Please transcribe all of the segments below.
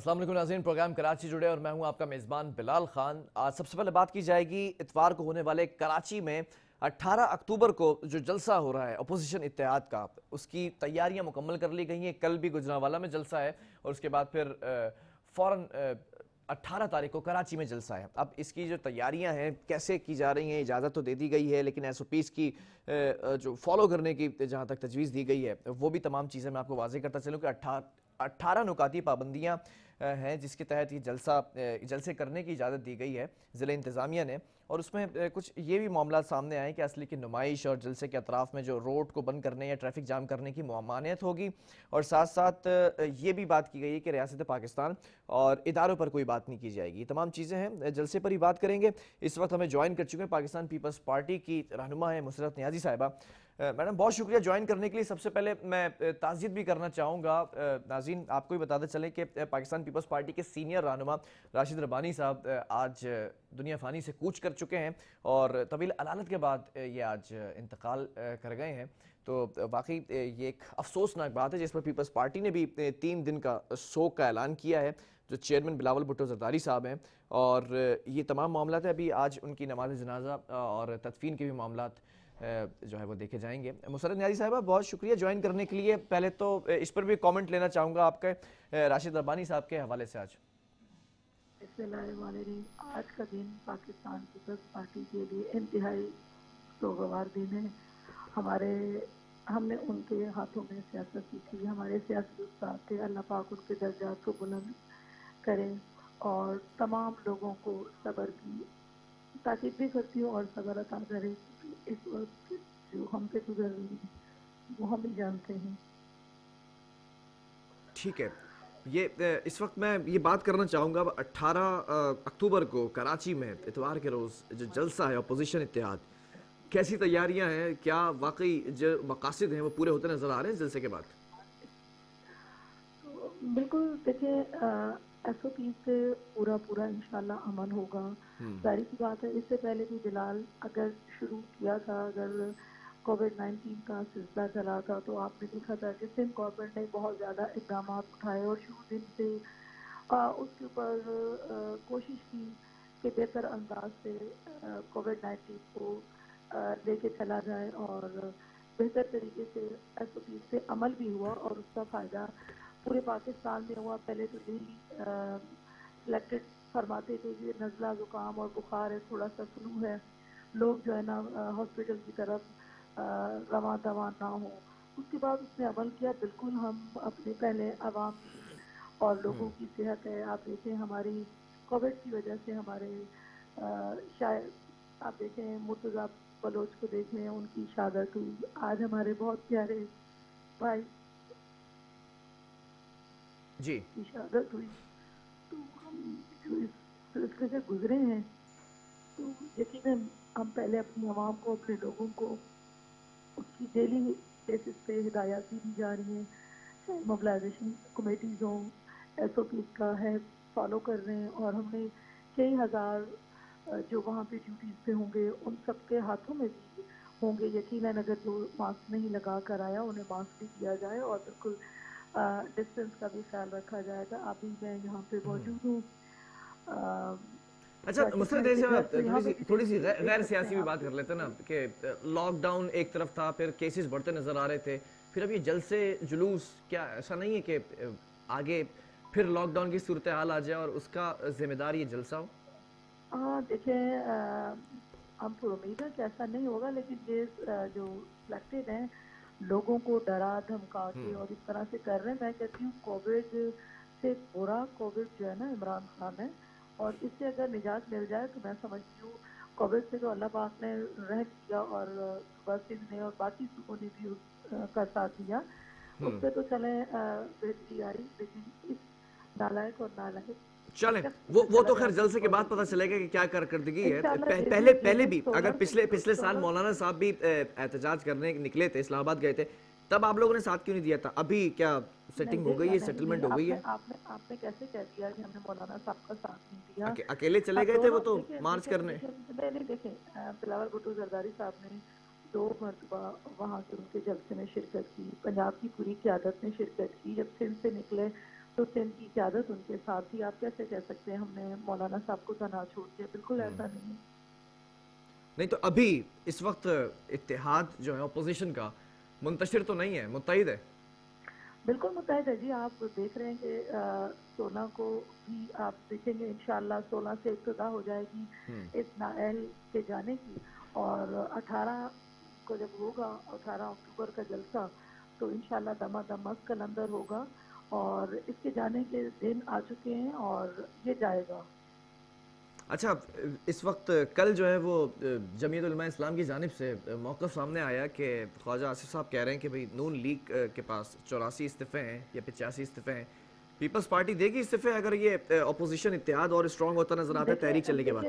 अस्सलाम वालेकुम नाज़रीन, प्रोग्राम कराची जुड़े और मैं हूं आपका मेज़बान बिलाल खान। आज सबसे पहले बात की जाएगी इतवार को होने वाले कराची में 18 अक्टूबर को जो जलसा हो रहा है अपोजिशन इत्तेहाद का, उसकी तैयारियां मुकम्मल कर ली गई हैं। कल भी गुजरांवाला में जलसा है और उसके बाद फिर फ़ौरन 18 तारीख को कराची में जलसा है। अब इसकी जो तैयारियां हैं कैसे की जा रही हैं, इजाज़त तो दे दी गई है, लेकिन SOPs की जो फॉलो करने की जहाँ तक तजवीज़ दी गई है वो भी तमाम चीज़ें मैं आपको वाज़ेह करता चलूँ कि 18 नुकाती पाबंदियाँ हैं जिसके तहत ये जलसे करने की इजाज़त दी गई है ज़िला इंतज़ामिया ने। और उसमें कुछ ये भी मामला सामने आए कि असली की नुमाइश और जलसे के अतराफ़ में जो रोड को बंद करने या ट्रैफिक जाम करने की ममानियत होगी, और साथ साथ ये भी बात की गई है कि रियासत पाकिस्तान और इदारों पर कोई बात नहीं की जाएगी। तमाम चीज़ें हैं, जलसे पर ही बात करेंगे। इस वक्त हमें ज्वाइन कर चुके हैं पाकिस्तान पीपल्स पार्टी की रहनुमा है मुसरत नियाज़ी साहिबा। मैडम बहुत शुक्रिया ज्वाइन करने के लिए। सबसे पहले मैं ताज़ियत भी करना चाहूँगा, नाज़रीन आपको भी बताते चलें कि पाकिस्तान पीपल्स पार्टी के सीनियर रहनुमा राशिद रब्बानी साहब आज दुनिया फ़ानी से कूच कर चुके हैं और तवील अलालत के बाद ये आज इंतकाल कर गए हैं। तो वाकई ये एक अफसोसनाक बात है जिस पर पीपल्स पार्टी ने भी 3 दिन का शोक का ऐलान किया है, जो चेयरमैन बिलावल भुट्टो जरदारी साहब हैं। और ये तमाम मामला है, अभी आज उनकी नमाज जनाजा और तदफीन के भी मामला जो है वो देखे जाएंगे। मुसरत नियाज़ी साहिबा बहुत शुक्रिया ज्वाइन करने के लिए। पहले तो इस पर भी कमेंट लेना चाहूँगा आपके राशिद रब्बानी साहब के हवाले से। आज आज का दिन पाकिस्तान पीपल्स पार्टी के लिए इंतहाई सोगवार दिन है। हमने उनके हाथों में सियासत सीखी, हमारे सियासी उस्ताद थे। अल्लाह पाक उनके दर्जात को बुलंद करें और तमाम लोगों को सब्र की ताकीद भी करती हूँ और सब्र अता करे। इस वक्त जो हम पे गुजर रही है वो हम ही जानते हैं। ठीक है, ये इस वक्त मैं ये बात करना चाहूँगा 18 अक्टूबर को कराची में इतवार के रोज़ जो जलसा है अपोजिशन इत्तेहाद, कैसी तैयारियां हैं? क्या वाकई जो मकासद हैं वो पूरे होते नजर आ रहे हैं जलसे के बाद? तो बिल्कुल देखिए, SOP से पूरा इंशाल्लाह अमल होगा। जाहिर सी बात है, इससे पहले भी बिलाल अगर शुरू किया था, अगर कोविड-19 का सिलसिला चला था तो आपने देखा था कि सिंध गवर्नमेंट ने बहुत ज़्यादा इक़दाम उठाए और शुरू दिन से उसके ऊपर कोशिश की कि बेहतर अंदाज से कोविड-19 को लेके चला जाए और बेहतर तरीके से SOP से अमल भी हुआ और उसका फ़ायदा पूरे पाकिस्तान में हुआ। पहले तो यही सिलेक्टेड फरमाते थे कि नज़ला ज़ुकाम और बुखार है, थोड़ा सा फ्लू है, लोग जो है ना हॉस्पिटल की तरफ रवां दवा ना हो। उसके बाद उसने अमल किया। बिल्कुल हम अपने पहले आवाम और लोगों की सेहत है, आप देखें हमारी कोविड की वजह से हमारे शायद आप देखें मुर्तज़ा बलोच को देखें, उनकी शहादत हुई। आज हमारे बहुत प्यारे भाई जी की शहादत हुई। तो हम जो इस सिलसिले से गुजरे हैं, तो यकीनन हम पहले अपनी आवाम को, अपने लोगों को उसकी डेली बेसिस पे हिदायत दी जा रही हैं, चाहे मोबिलाइजेशन कमेटीज़ हों, SOP का है फॉलो कर रहे हैं। और हमने कई हज़ार जो वहाँ पे ड्यूटीज़ पे होंगे उन सब के हाथों में भी होंगे। यकीनन अगर जो मास्क नहीं लगा कर आया उन्हें मास्क भी दिया जाए और बिल्कुल डिस्टेंस का भी ख्याल रखा जाएगा। अभी मैं यहाँ पे मौजूद हूँ। अच्छा मुसरत, थोड़ी सी गैर सियासी भी बात कर लेते हैं ना कि लॉकडाउन एक तरफ था, फिर केसेस बढ़ते नजर आ रहे थे, फिर अब ये जलसे जुलूस, क्या ऐसा नहीं है कि आगे फिर लॉकडाउन की सूरत हाल आ जाए और उसका जिम्मेदार ये जलसा हो? देखिए, हम पर उम्मीद है कि ऐसा नहीं होगा, लेकिन ये जो सिलेक्टेड हैं लोगों को डरा धमका के और इस तरह से कर रहे हैं। मैं कहती हूँ कोविड से बुरा कोविड जो है ना इमरान खान है, और इससे अगर निजात मिल जाए तो मैं समझती हूँ कोविड से तो अल्लाह पाक ने रहम किया और सुबह सिंह ने और बाकी सूबों ने भी उसका साथ दिया, उस पर तो चले बेहतरी आई। लेकिन इस नालायक और नालायक चलें, वो तो खैर जलसे के बाद पता चलेगा कि क्या कारकर्दगी है। पहले भी अगर पिछले साल मौलाना साहब भी एहतजाज करने निकले थे, इस्लामाबाद गए थे, तब आप लोगों ने साथ क्यों नहीं दिया था? अभी क्या सेटिंग हो गई है, सेटलमेंट हो गई है? आपने कैसे कह दिया कि हमने मौलाना साहब का साथ नहीं दिया? अकेले चले गए थे वो तो मार्च करने। नहीं देखें, बिलावल भुट्टो जरदारी साहब ने 2 मरतबा वहाँ के उनके जलसे में शिरकत की, पंजाब की पूरी क़यादत ने शिरकत की। जब सिंध से निकले तो सिंध की क़यादत उनके साथ थी। आप कैसे कह सकते हैं हमने मौलाना साहब को तनहा छोड़ दिया? बिल्कुल ऐसा नहीं है। नहीं तो अभी इस वक्त इत्तेहाद जो है अपोजिशन का मुंतशिर तो नहीं है, मुत्तहिद है। बिल्कुल मुत्तहिद है जी। आप देख रहे हैं कि 16 को भी आप देखेंगे इंशाअल्लाह 16 से इब्तिदा हो जाएगी इस नाअहल के जाने की, और 18 को जब होगा 18 अक्टूबर का जलसा, तो इंशाअल्लाह दमादम मस्त कलंदर होगा और इसके जाने के दिन आ चुके हैं और ये जाएगा। अच्छा, इस वक्त कल जो है वो जमीयत उलमा इस्लाम की जानिब से मौक़िफ़ सामने आया कि ख्वाजा आसिफ साहब कह रहे हैं कि भाई नून लीग के पास 84 इस्तीफ़े हैं या 85 इस्तीफ़े हैं, पीपल्स पार्टी देगी इस्तीफ़े अगर ये अपोजिशन इत्तेहाद और स्ट्रॉन्ग होता नजर आता है तहरीक चलने के बाद?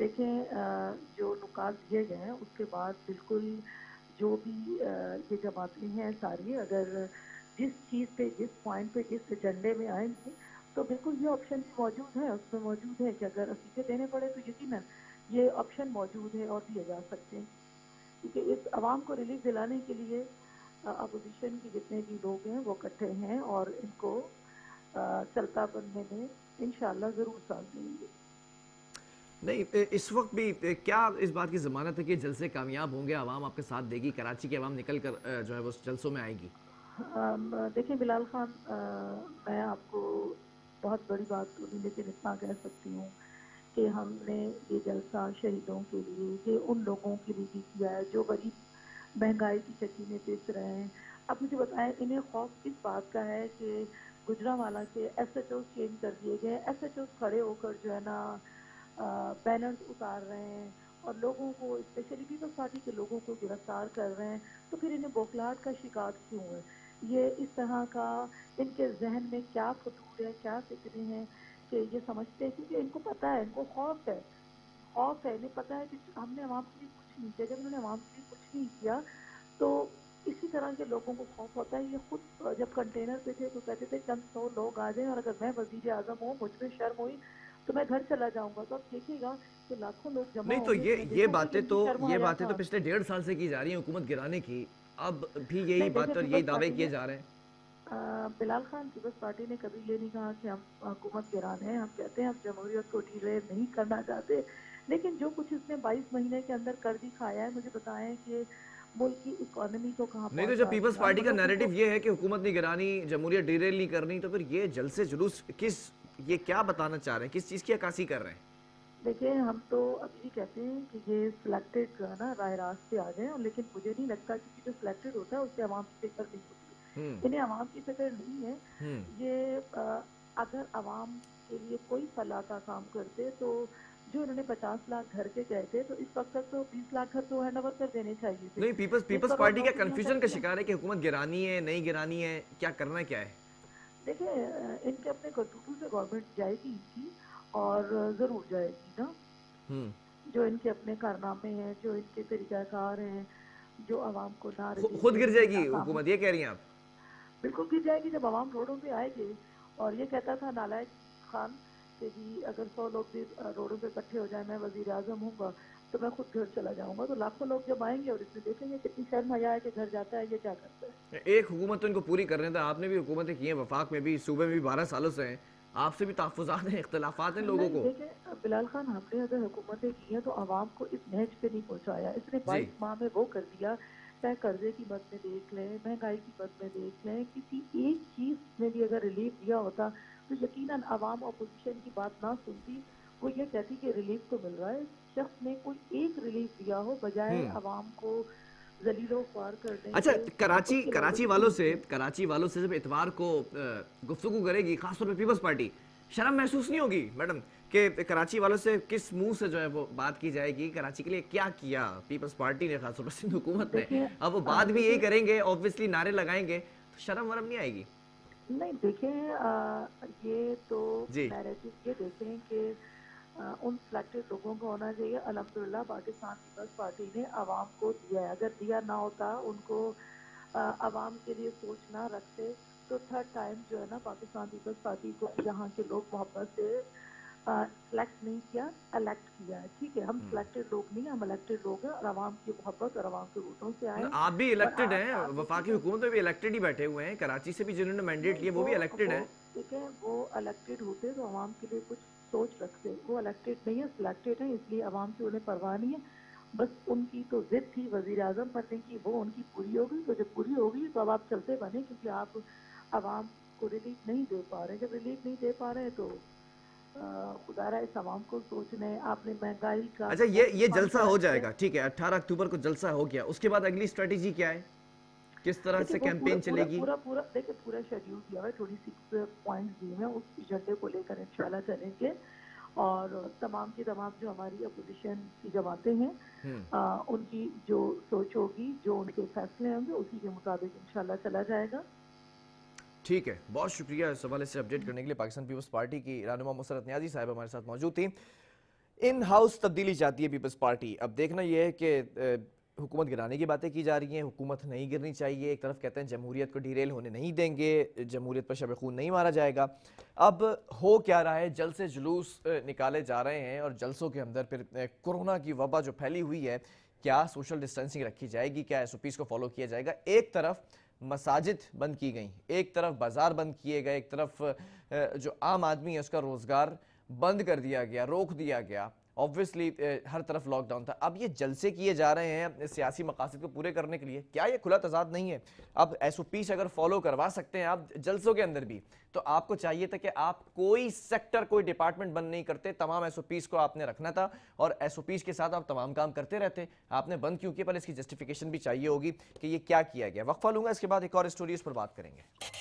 देखें जो नुकात दिए गए हैं उसके बाद बिल्कुल जो भी ये जमातें हैं सारी, अगर जिस चीज़ पे, जिस पॉइंट पे, जिस एजेंडे में आएंगे तो बिल्कुल ये ऑप्शन भी मौजूद है, उसमें मौजूद है कि अगर इस्तीफे देने पड़े तो यकीनन ये ऑप्शन मौजूद है और दिए जा सकते हैं, क्योंकि इस आवाम को रिलीफ दिलाने के लिए अपोजिशन के जितने भी लोग हैं वो इकट्ठे हैं और इनको चलता बनने में इंशाअल्लाह ज़रूर साथ देंगे। नहीं, इस वक्त भी क्या इस बात की ज़मानत है कि जलसे कामयाब होंगे, आवाम आपके साथ देगी, कराची की आवाम निकल कर जो है वो जलसों में आएगी? देखिए बिलाल खान, मैं आपको बहुत बड़ी बात तो नहीं लेकिन इतना कह सकती हूँ कि हमने ये जलसा शहीदों के लिए, ये उन लोगों के लिए भी किया है जो गरीब महंगाई की चक्की में पिस रहे हैं। अब मुझे बताएं, इन्हें खौफ किस बात का है कि गुजरांवाला के SHO चेंज कर दिए गए, SHO खड़े होकर जो है ना बैनर्स उतार रहे हैं और लोगों को, स्पेशली पीपल्स पार्टी के लोगों को गिरफ्तार कर रहे हैं, तो फिर इन्हें बौखलाहट का शिकार क्यों है? ये इस तरह का इनके जहन में क्या फतूर है, क्या फिक्रें हैं कि ये समझते हैं, क्योंकि इनको पता है, इनको खौफ है, इन्हें पता है कि हमने आवाम के लिए कुछ नहीं किया। जब इन्होंने आवाम के लिए कुछ नहीं किया तो इसी तरह के लोगों को खौफ होता है। ये खुद जब कंटेनर पे थे तो कहते थे चंद 100 लोग आ जाएं और अगर मैं वजीर आजम हूँ, मुझ पर शर्म हुई तो मैं घर चला जाऊंगा। तो आप देखिएगा कि लाखों लोग जमा नहीं तो ये बातें तो था। पिछले 1.5 साल से की जा रही है हुकूमत गिराने की, अब भी यही बात और यही दावे किए जा रहे हैं। बिलाल खान, पीपल्स पार्टी ने कभी ये नहीं कहा कि हम हुकूमत गिराने हैं। हम कहते हैं हम जमहूरियत को डिरेल नहीं करना चाहते, लेकिन जो कुछ इसने 22 महीने के अंदर कर दिखाया है, मुझे बताएं कि मुल्क की इकोनॉमी को कहाँ नहीं तो जब पीपल्स पार्टी का नैरेटिव ये है कि हुकूमत नहीं गिरानी, जमहूरियत डिरेल नहीं करनी, तो फिर ये जलसे जुलूस ये क्या बताना चाह रहे हैं, किस चीज़ की अक्कासी कर रहे हैं? देखिए, हम तो अभी भी कहते हैं कि ये सिलेक्टेड जो है ना राह रास्त पे आ जाए, लेकिन मुझे नहीं लगता कि जो सिलेक्टेड होता है उससे आवाम की फिक्र नहीं होती। इन्हें आवाम की फिक्र नहीं है। ये अगर आवाम के लिए कोई फलाह का काम करते तो जो इन्होंने 50 लाख घर के गए थे, तो इस वक्त तक तो 20 लाख घर तो हैंड ओवर कर देने चाहिए थे। नहीं, पीपल्स पार्टी क्या कंफ्यूजन का शिकार है कि हुकूमत गिरानी है, नहीं गिरानी है, क्या करना क्या है? देखिए, इनके अपने करतूतों से गवर्नमेंट जाएगी इनकी, और ज़रूर जाएगी ना। जो इनके अपने कारनामे हैं, जो इनके तरीक़ाकार हैं, जो आवाम को ना खुद गिर जाएगी हुकूमत, ये कह रही हैं आप? बिल्कुल गिर जाएगी जब आवाम रोडों पे आएगी। और ये कहता था नालायक खान कि जी अगर 100 लोग भी रोडों पे इकट्ठे हो जाए, मैं वज़ीर आज़म हूँगा तो मैं खुद घर चला जाऊँगा। तो लाखों लोग जब आएंगे और इसमें देखेंगे कितनी शर्म हया है कि घर जाता है, ये क्या करता है। एक हुकूमत तो इनको पूरी करने था, आपने भी हुकूमतें की हैं, वफाक में भी, सूबे में भी 12 सालों से हैं, आपसे भी तहफ़्फ़ुज़ात हैं, इख्तिलाफ़ात हैं लोगों को। देखिए बिलाल खान, हमने अगर हुकूमतें की हैं तो आवाम को इस नहज पे नहीं पहुँचाया। इसने 22 माह में वो कर दिया, चाहे कर्जे की मद में देख लें, महंगाई की मद में देख लें, किसी एक चीज़ में भी अगर रिलीफ दिया होता तो यकीनन आवाम अपोजिशन की बात ना सुनती। वो ये कहती कि रिलीफ तो मिल रहा है, शख्स ने कोई एक रिलीफ दिया हो बजाय आवाम को जलीलो ख्वार करने। अच्छा, कराची वालों से जब इतवार को गुफ्तगू करेगी खासतौर पे पीपल्स पार्टी, शर्म महसूस नहीं होगी मैडम कि कराची वालों से किस मुंह से जो है वो बात की जाएगी? कराची के लिए क्या किया पीपल्स पार्टी ने, खासतौर पर सिंध हुकूमत ने? अब वो बात भी यही करेंगे, ऑब्वियसली नारे लगाएंगे, तो शर्म वरम नहीं आएगी? नहीं देखें, ये तो नैरेटिव ये देखें कि उन सिलेक्टेड लोगों को होना चाहिए। अल्हम्दुलिल्लाह पाकिस्तान पीपल्स पार्टी ने आवाम को दिया है। अगर दिया ना होता, उनको आवाम के लिए सोच ना रखते, तो थर्ड टाइम जो है ना पाकिस्तान पीपल्स पार्टी को यहाँ के लोग मोहब्बत से सिलेक्ट नहीं किया, इलेक्ट किया है। ठीक है, हम सिलेक्टेड लोग नहीं, हम इलेक्टेड लोग हैं और आवाम की मोहब्बत और आवाम के वोटों से आए। आप भी इलेक्टेड हैं, वफाकी हुकूमत में भी इलेक्टेड ही बैठे हुए हैं, कराची से भी जिन्होंने मैंडेट लिया वो भी इलेक्टेड हैं। دیکھیں وہ الیکٹڈ ہوتے تو عوام کے لیے کچھ سوچ رکھتے، وہ الیکٹڈ نہیں ہے، سلیکٹڈ ہیں، اس لیے عوام کی انہیں پرواہ نہیں ہے، بس ان کی تو ضد تھی وزیر اعظم بننے کی، وہ ان کی پوری ہو گئی، تو جب پوری ہو گئی تو اب آپ چلتے بنے، کیونکہ آپ عوام کو ریلیف نہیں دے پا رہے، جب ریلیف نہیں دے پا رہے تو خدا رہا اس عوام کو سوچنا ہے، آپ نے مہنگائی کا اچھا یہ مختلف فنڈ جلسہ ہو جاری جائے کیا۔ گا، ٹھیک ہے، 18 اکتوبر کو جلسہ ہو گیا، اس کے بعد اگلی اسٹریٹجی کیا ہے؟ کس طرح دیکھیں سے وہ کیمپین چلے گی؟ پورا دیکھیں پورا شیڈیول دیا ہوا ہے، 26 پوائنٹس دیے ہیں، اس ایجنڈے کو لے کر انشاءاللہ چلیں گے، اور تمام کی تمام جو ہماری اپوزیشن کی جماعتیں ہیں ان کی جو سوچ ہوگی، جو ان کے فیصلے ہوں گے، اسی کے مطابق انشاءاللہ چلا جائے گا۔ ٹھیک ہے، بہت شکریہ اس حوالے سے اپڈیٹ کرنے کے لیے۔ پاکستان پیپلز پارٹی کی رہنما مسرت نیازی صاحب ہمارے ساتھ موجود تھی۔ ان ہاؤس تبدیلی چاہتی ہے پیپلز پارٹی، اب دیکھنا یہ ہے کہ حکومت گرانے کی باتیں کی جا رہی ہیں، حکومت نہیں گرنی چاہیے، ایک طرف کہتے ہیں جمہوریت کو ڈیریل ہونے نہیں دیں گے، جمہوریت پر شب خون نہیں مارا جائے گا۔ اب ہو کیا رہا ہے، جلسے جلوس نکالے جا رہے ہیں، اور جلسوں کے اندر پھر کورونا کی وبا جو پھیلی ہوئی ہے، کیا سوشل ڈسٹینسنگ رکھی جائے گی، کیا ایس او پیز کو فالو کیا جائے گا؟ ایک طرف مساجد بند کی گئیں، ایک طرف بازار بند کیے گئے، ایک طرف جو عام آدمی ہے اس کا روزگار بند کر دیا گیا، روک دیا گیا، obviously ہر طرف لاک ڈاؤن تھا۔ اب یہ جلسے کیے جا رہے ہیں سیاسی مقاصد کو پورے کرنے کے لیے، کیا یہ کھلا تضاد نہیں ہے؟ اب ایس او پیز اگر فالو کروا سکتے ہیں آپ جلسوں کے اندر بھی، تو آپ کو چاہیے تھا کہ آپ کوئی سیکٹر، کوئی ڈپارٹمنٹ بند نہیں کرتے، تمام ایس او پیز کو آپ نے رکھنا تھا، اور ایس او پیز کے ساتھ آپ تمام کام کرتے رہتے۔ آپ نے بند کیوں کیا؟ پہلے اس کی جسٹیفیکیشن بھی چاہیے ہوگی کہ یہ کیا کیا گیا۔ وقفہ لوں گا، اس کے بعد ایک اور اسٹوری اس پر بات کریں گے۔